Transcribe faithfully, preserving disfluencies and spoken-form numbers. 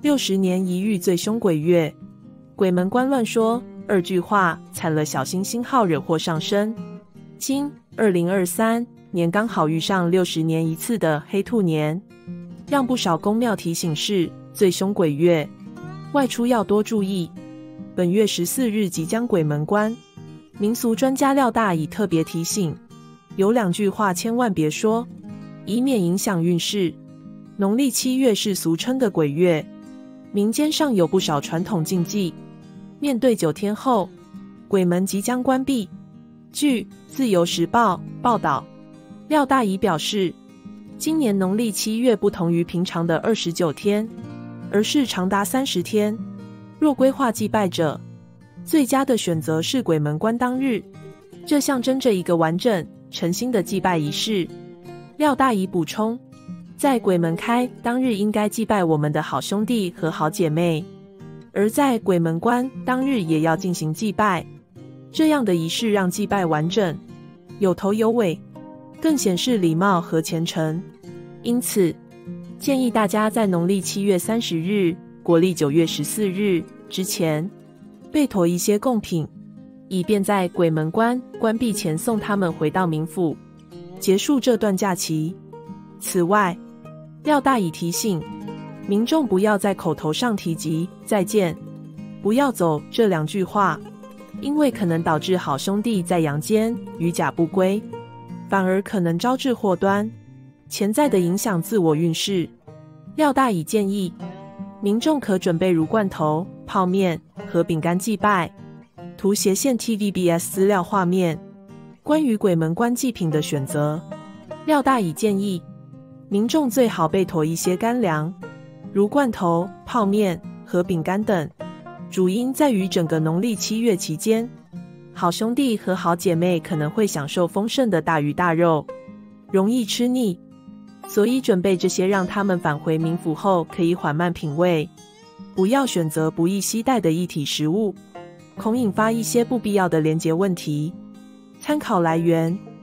六十年一遇最凶鬼月，鬼门关乱说二句话，惨了小星星号惹祸上身。今二零二三年刚好遇上六十年一次的黑兔年，让不少宫庙提醒是最凶鬼月，外出要多注意。本月十四日即将鬼门关，民俗专家廖大乙特别提醒，有两句话千万别说，以免影响运势。农历七月是俗称的鬼月，民间上有不少传统禁忌。面对九天后，鬼门即将关闭。据《自由时报》报道，廖大乙表示，今年农历七月不同于平常的二十九天，而是长达三十天。若规划祭拜者，最佳的选择是鬼门关当日，这象征着一个完整、诚心的祭拜仪式。廖大乙补充，在鬼门开当日应该祭拜我们的好兄弟和好姐妹，而在鬼门关当日也要进行祭拜，这样的仪式让祭拜完整、有头有尾，更显示礼貌和虔诚。因此，建议大家在农历七月三十日、国历九月十四日之前备妥一些贡品，以便在鬼门关关闭前送他们回到冥府，结束这段假期。此外，廖大乙提醒民众不要在口头上提及再见，不要走这两句话，因为可能导致好兄弟在阳间与甲不归，反而可能招致祸端，潜在的影响自我运势。廖大乙建议民众可准备如罐头、泡面和饼干祭拜，图斜线 T V B S 资料画面。关于鬼门关祭品的选择，廖大乙建议民众最好备妥一些干粮，如罐头、泡面和饼干等。主因在于整个农历七月期间，好兄弟和好姐妹可能会享受丰盛的大鱼大肉，容易吃腻，所以准备这些让他们返回冥府后可以缓慢品味，不要选择不易携带的液体食物，恐引发一些不必要的连结问题。参考来源